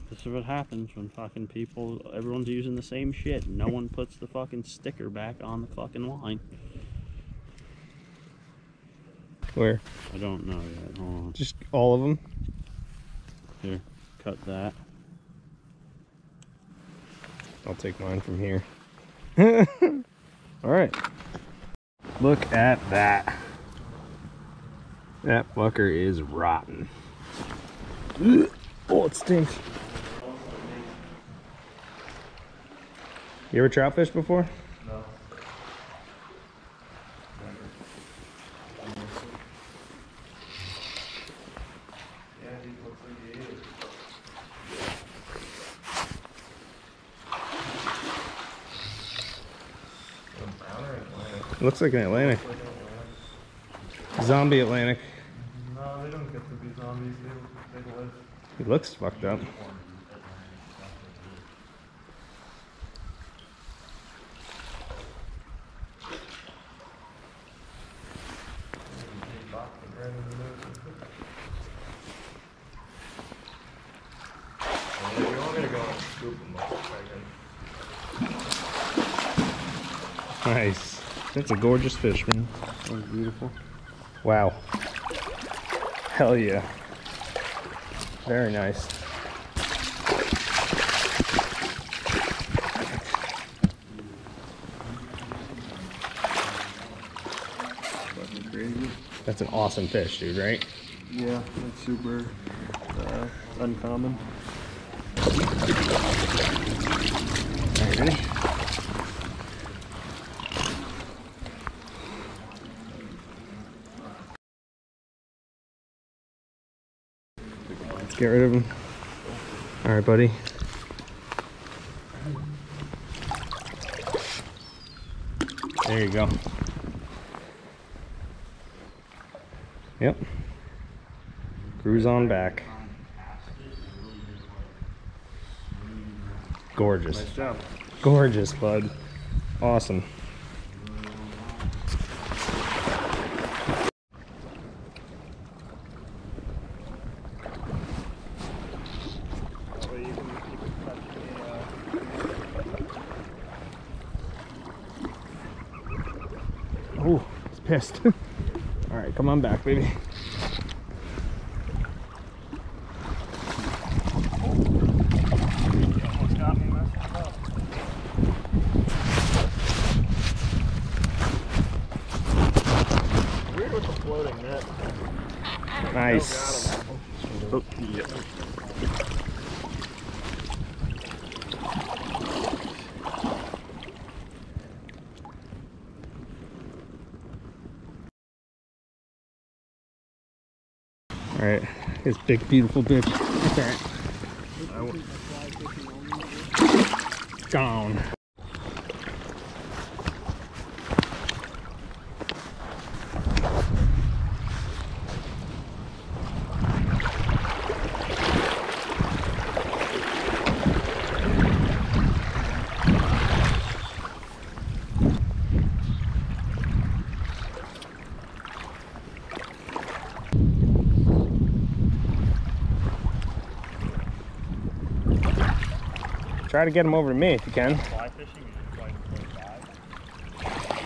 This is what happens when fucking people, everyone's using the same shit. No one puts the fucking sticker back on the fucking line. Where? I don't know yet. Hold on. Just all of them? Here, cut that. I'll take mine from here. Alright. Look at that. That fucker is rotten. Oh, it stinks. You ever trout fish before? No. Yeah, he looks like he is. Brown or Atlantic? It looks like an Atlantic. Looks like an Atlantic. Zombie Atlantic. No, they don't get to be zombies. They live. He looks fucked up. If you want me to go and scoop them up, I can. Nice. That's a gorgeous fish, man. That was beautiful. Wow. Hell yeah. Very nice. Fucking crazy. That's an awesome fish, dude, right? Yeah, it's super uncommon. Alright, ready? Get rid of him. Alright, buddy. There you go. Yep. Cruise on back. Gorgeous. Nice job. Gorgeous, bud. Awesome. Oh, he's pissed. All right, come on back, baby. Almost got me messing it up. Weird with the floating net. Nice. Oh, yeah. All right, this big, beautiful bitch. Okay. Gone. Try to get him over to me if you can. Fly fishing is quite close by.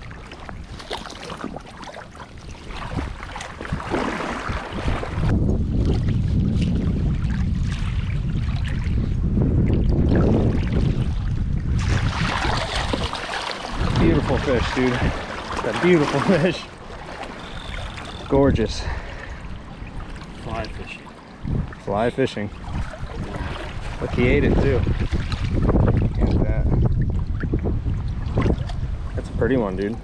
Beautiful fish, dude. That beautiful fish. Gorgeous. Fly fishing. Fly fishing. Look, he ate it too. Look at that. That's a pretty one, dude.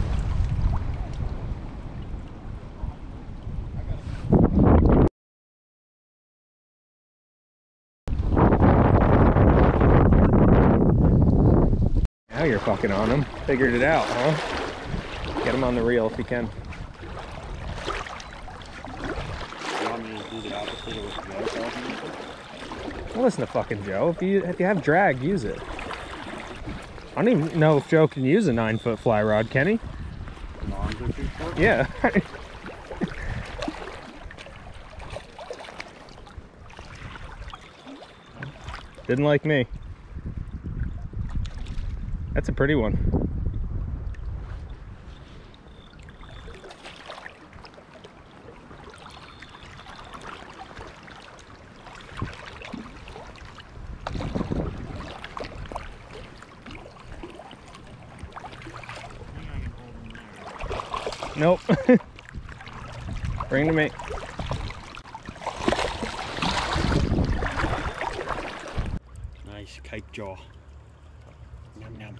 Now you're fucking on him. Figured it out, huh? Get him on the reel if you can. You want me to do the opposite of what Joe tells me to do? Well, listen to fucking Joe. If you have drag, use it. I don't even know if Joe can use a 9-foot fly rod, can he? Moms are too short? Yeah. Didn't like me. That's a pretty one. Nope. Bring to me. Nice kite jaw. Yum yum.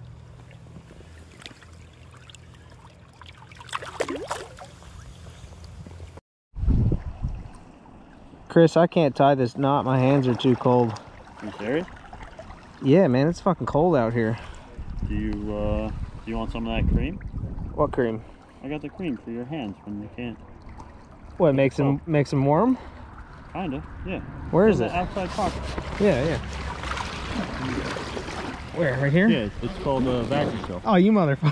Chris, I can't tie this knot. My hands are too cold. You serious? Yeah, man, it's fucking cold out here. Do you want some of that cream? What cream? I got the cream for your hands when you can't. What makes them warm? Kinda, yeah. Where is In it? the outside pocket. Yeah, yeah. Where? Right here? Yeah, it's called a vacuum seal. Oh, you motherfucker.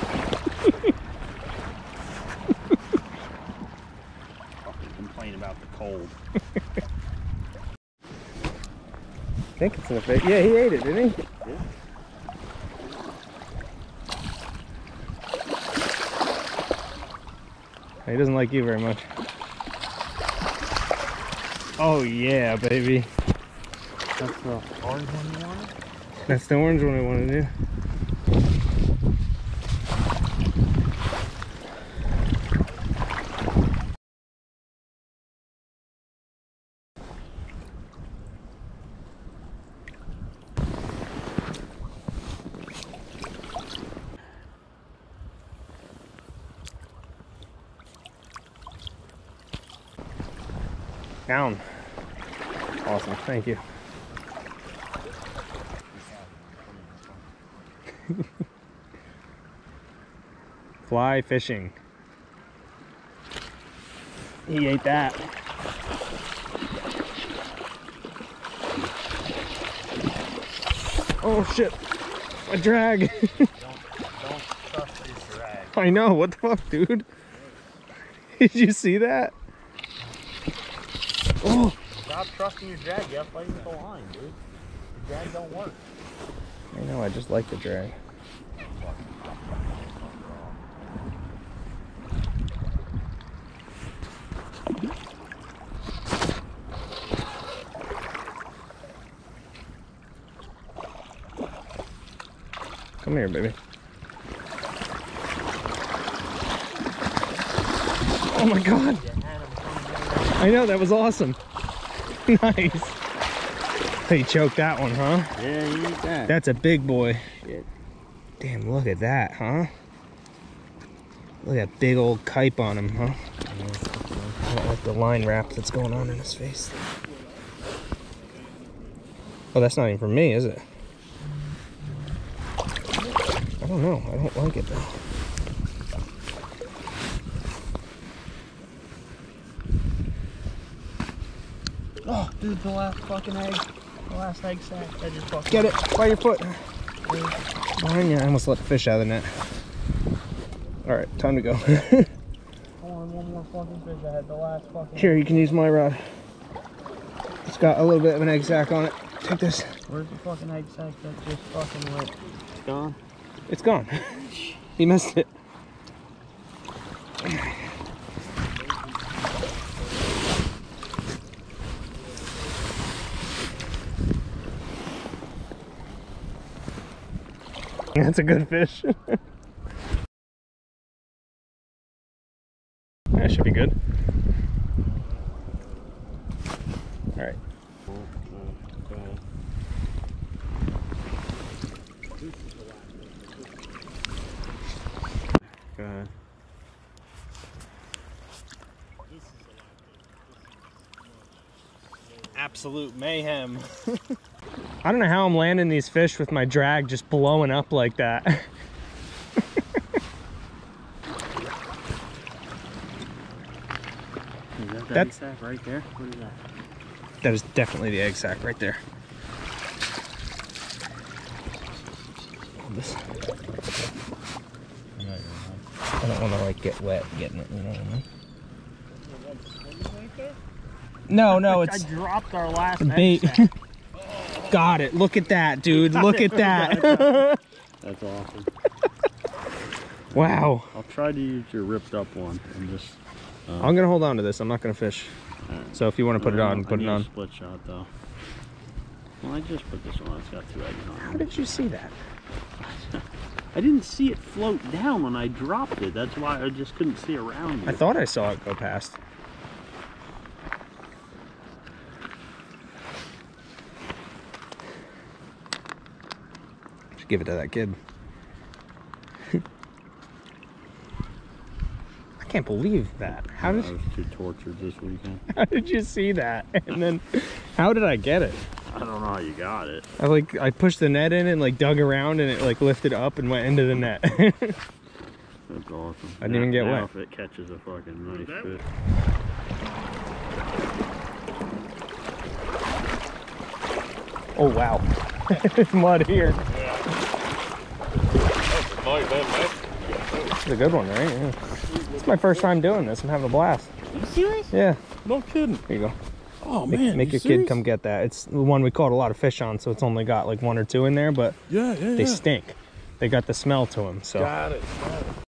Fucking complain about the cold. I think it's in the face. Yeah, he ate it, didn't he? Yeah. He doesn't like you very much. Oh yeah, baby. That's the orange one you wanted? That's the orange one I wanted, yeah. Down. Awesome, thank you. Fly fishing. He ate that. Oh shit, a drag. Don't trust this drag. I know, what the fuck, dude? Did you see that? Oh, Stop trusting your drag, you have to fight with the line, dude. The drag don't work. I know, I just like the drag. Come here, baby. Oh my god! I know, that was awesome. Nice. He choked that one, huh? Yeah, you eat that. That's a big boy. Shit. Damn, look at that, huh? Look at that big old kipe on him, huh? I don't like the line wrap that's going on in his face. Oh, that's not even for me, is it? I don't know. I don't like it though. Oh, dude, the last fucking egg. The last egg sack. I just fucking... Get it by your foot. Behind you. I almost let the fish out of the net. Alright, time to go. Only one more fucking fish. I had the last fucking... Here, you can use my rod. It's got a little bit of an egg sac on it. Take this. Where's the fucking egg sack that just fucking went? It's gone? It's gone. He missed it. That's a good fish. That should be good. All right. Go ahead. Absolute mayhem. I don't know how I'm landing these fish with my drag just blowing up like that. Is that the That's- egg sack right there? What is that? That is definitely the egg sac right there. This. I don't want to like get wet getting it, you know what I mean? No, no, it's I dropped our last bait. egg sack. Got it. Look at that, dude. Look at that. That's awesome. Wow. I'll try to use your ripped up one and just. I'm gonna hold on to this. I'm not gonna fish. So if you want to put it on, put it on. A split shot though. Well, I just put this on. It's got 2 eggs on it. How did you see that? I didn't see it float down when I dropped it. That's why I just couldn't see around it. I thought I saw it go past. Should give it to that kid. I can't believe that. How did I was too tortured this weekend. how did you see that? And then how did I get it? I don't know how you got it. I pushed the net in and like dug around and it like lifted up and went into the net. That's awesome. I didn't even get wet. If it catches a fucking nice fish. Oh wow. It's mud here. This is a good one, right? Yeah. It's my first time doing this. I'm having a blast. You serious? Yeah. No kidding. Here you go. Oh man, Make your kid come get that. It's the one we caught a lot of fish on, so it's only got like 1 or 2 in there, but Yeah, they stink. They got the smell to them, so. Got it.